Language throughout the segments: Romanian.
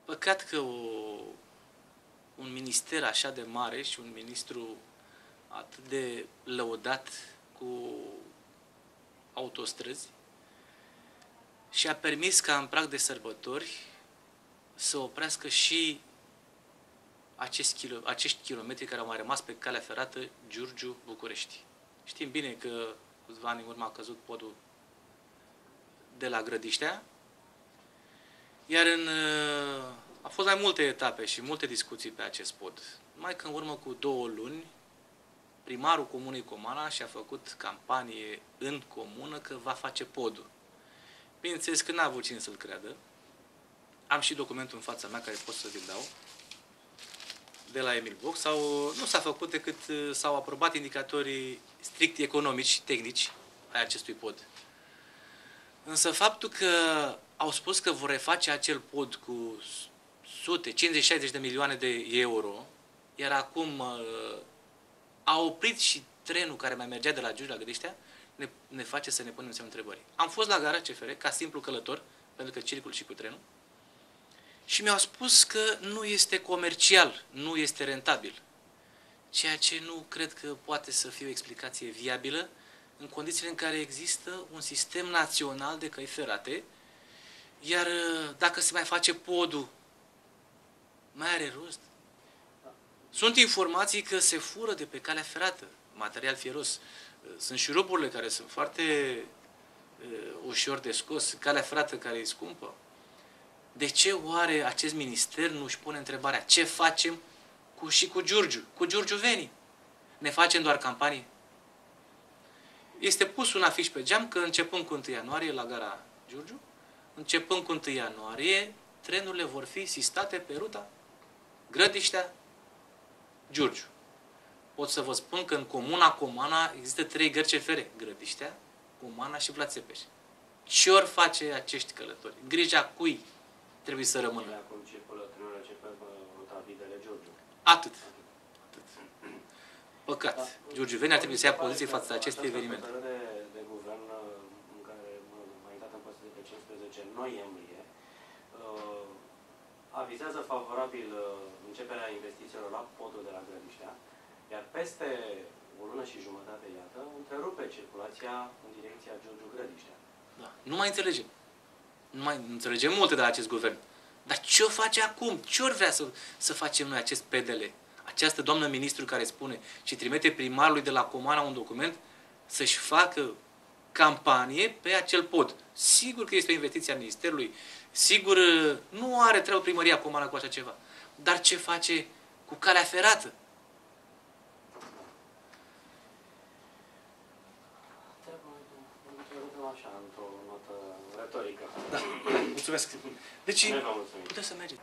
Păcat că un minister așa de mare și un ministru atât de lăudat cu autostrăzi și a permis ca în prag de sărbători să oprească și acești kilometri care au mai rămas pe calea ferată Giurgiu-București. Știm bine că câțiva ani în urmă a căzut podul de la Grădiștea, iar a fost mai multe etape și multe discuții pe acest pod. Numai că în urmă cu 2 luni, primarul Comunei Comana și-a făcut campanie în comună că va face podul. Bineînțeles că n-a avut cine să-l creadă. Am și documentul în fața mea care pot să vi-l dau de la Emil Boc. Nu s-a făcut decât s-au aprobat indicatorii strict economici și tehnici ai acestui pod. Însă faptul că au spus că vor reface acel pod cu sute, 50-60 de milioane de euro, iar acum a oprit și trenul care mai mergea de la Giurgiu la Grădiștea, ne face să ne punem semnul întrebării. Am fost la gara CFR ca simplu călător, pentru că circul și cu trenul, și mi-au spus că nu este comercial, nu este rentabil. Ceea ce nu cred că poate să fie o explicație viabilă în condițiile în care există un sistem național de căi ferate, iar dacă se mai face podul, mai are rost. Sunt informații că se fură de pe calea ferată material fieros. Sunt șuruburile care sunt foarte ușor de scos, calea ferată care e scumpă. De ce oare acest minister nu își pune întrebarea ce facem și cu Giurgiu, cu giurgiuvenii? Ne facem doar campanie? Este pus un afiș pe geam că începând cu 1 ianuarie la gara Giurgiu, începând cu 1 ianuarie, trenurile vor fi sistate pe ruta Grădiștea, Giurgiu. Pot să vă spun că în Comuna Comana există 3 gări CFR, Grădiștea, Comana și Vlad Țepeș. Ce ori face acești călători? Grija cui trebuie să rămână? Acum circulă trenurile ce pe ruta Videle Giurgiu. Atât. Păcat. Giurgiuvenii ar trebui să ia poziție față de aceste evenimente. De guvern, în care m-a intrat în poziție pe 15 noiembrie, avizează favorabil începerea investițiilor la podul de la Grădiștea, iar peste o lună și jumătate, iată, întrerupe circulația în direcția Giurgiu-Grădiștea. Da. Nu mai înțelegem. Nu mai înțelegem multe de la acest guvern. Dar ce o face acum? Ce ori vrea să facem noi acest PDL? Această doamnă ministru care spune și trimite primarului de la Comana un document să-și facă campanie pe acel pod. Sigur că este o investiție a Ministerului, sigur nu are treabă primăria Comana cu așa ceva. Dar ce face cu calea ferată? Așa, într-o notă retorică. Da, mulțumesc. Deci, puteți să mergeți.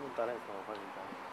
Nu talent sau o faci din talent.